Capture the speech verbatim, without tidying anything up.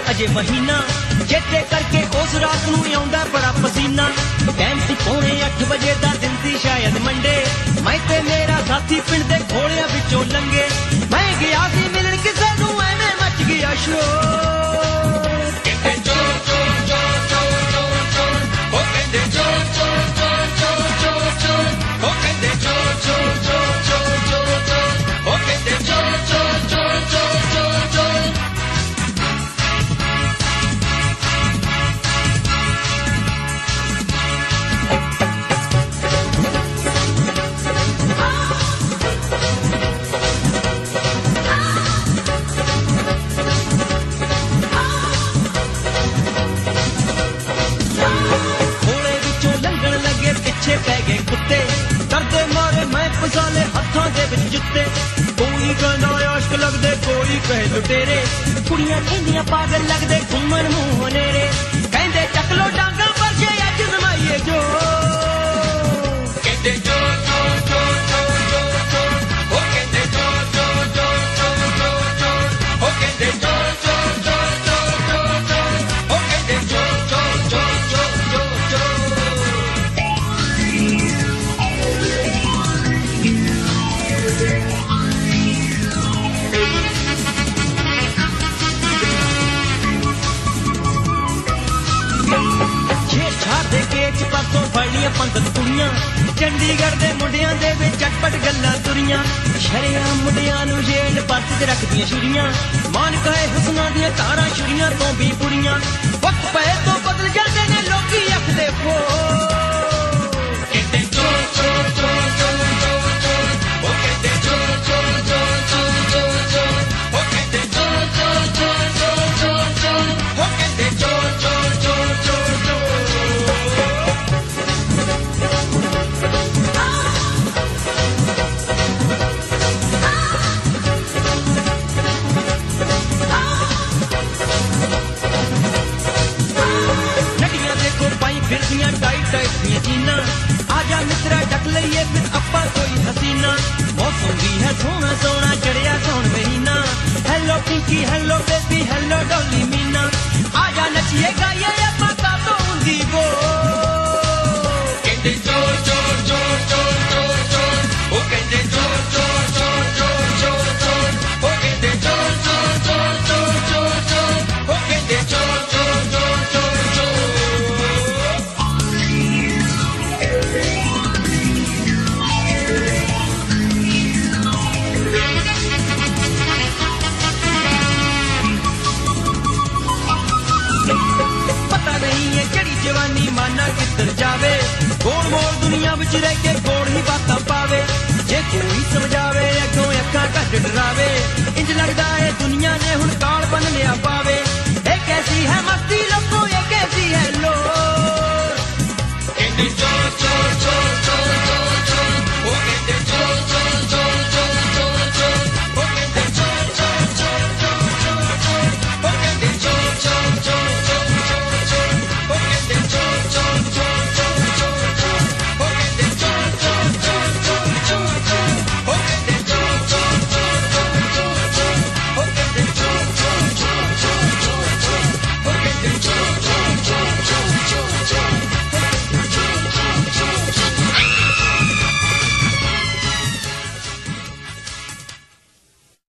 अजे महीना चेते करके उस रात नूं आउंदा बड़ा पसीना टाइम सी पौने अठ बजे दा दिन सी शायद मंडे मैं ते मेरा साथी पिंड दे घोड़ियां विचों लंघे मैं गया सी मिलन किसे नूं एवें मच गया शोर कहंदे चोर चोर चोर चोर चोर चोर ओ कहंदे चोर चोर चोर चोर चोर चोर ओ कहंदे चोर चोर चोर चोर चोर चोर ओ कहंदे चोर चोर चोर चोर चोर चोर पै गए कुत्ते डरदे मारे मैं फसाले हत्थां दे विच जुत्ते कोई कहंदा आशिक लगदे कोई कहे लुटेरे कुड़ियां कहंदियां पागल लगदे घुमन मुंह हनेरे कहंदे चक लो डांगा पर जे अज जमाईए जो कहंदे चोर चोर चोर चोर चोर चोर ओ कहंदे चोर चोर चोर चोर चोर चोर ओ कहंदे चोर चोर चोर चोर चोर चोर ओ कहंदे चोर चोर चोर चोर चोर चोर परसों फड़ियां पंगत कुड़ियां चंडीगढ़ दे मुंडियां दे विच चटपट गल्लां तुरियां शरेआम मुंडियां नूं जेल पर्स च रखदियां छुरियां मान कहे हुस्नां दियां तारां छुरियां तो भी बुरियां वक्त पए तो बदल जांदे ने लोकी आखदे फो कहंदे चोर चोर चोर चोर चोर चोर ओ कहंदे चोर चोर चोर चोर चोर चोर ओ कहंदे चोर चोर चोर चोर चोर चोर ओ कहंदे चोर चोर चोर चोर चोर फिरदियां टाइट टाइट दियां जीना आजा मित्रा डक लईए फिर अप्पा कोई हसीना मौसम भी है सोना सोना चढ़िया सौन महीना hello Pinky hello baby hello Dolly Meena आजा नचिए गाइए अप्पा का तो उंदी वो कहंदे चोर चोर चोर चोर चोर चोर ओ कहंदे चोर चोर चोर चोर चोर चोर ओ कहंदे चोर चोर चोर चोर चोर चोर ओ कहंदे चोर चोर चोर चोर चोर पता नहीं है जड़ी जवानी माना किधर जावे गोल मोल दुनिया विच रह के गोल ही बातां पावे जे कोई समझावे अगों अक्खां घट डरावे इंज लगदा है दुनिया ने हुण काल बन लिया पावे